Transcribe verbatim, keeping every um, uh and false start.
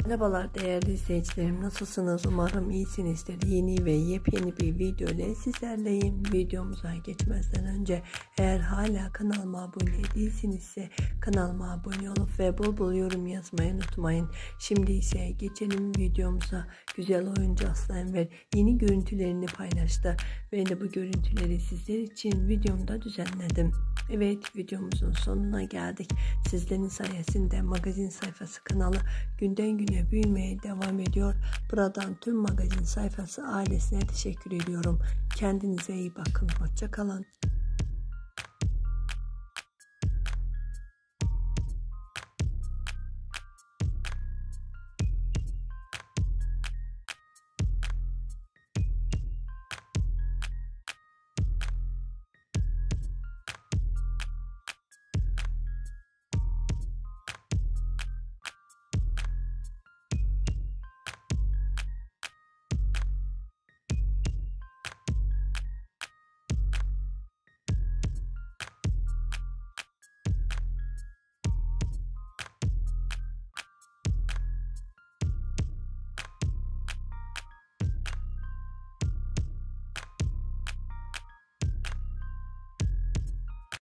Merhabalar değerli izleyicilerim, nasılsınız? Umarım iyisinizdir. Yeni ve yepyeni bir video ile sizlerleyim. Videomuza geçmezden önce eğer hala kanalıma abone değilsinizse kanalıma abone olup ve bol bol yorum yazmayı unutmayın. Şimdi ise geçelim videomuza. Güzel oyuncu Aslı Enver yeni görüntülerini paylaştı. Ben de bu görüntüleri sizler için videomda düzenledim. Evet, videomuzun sonuna geldik. Sizlerin sayesinde magazin sayfası kanalı günden güne büyümeye devam ediyor. Buradan tüm magazin sayfası ailesine teşekkür ediyorum. Kendinize iyi bakın. Hoşça kalın.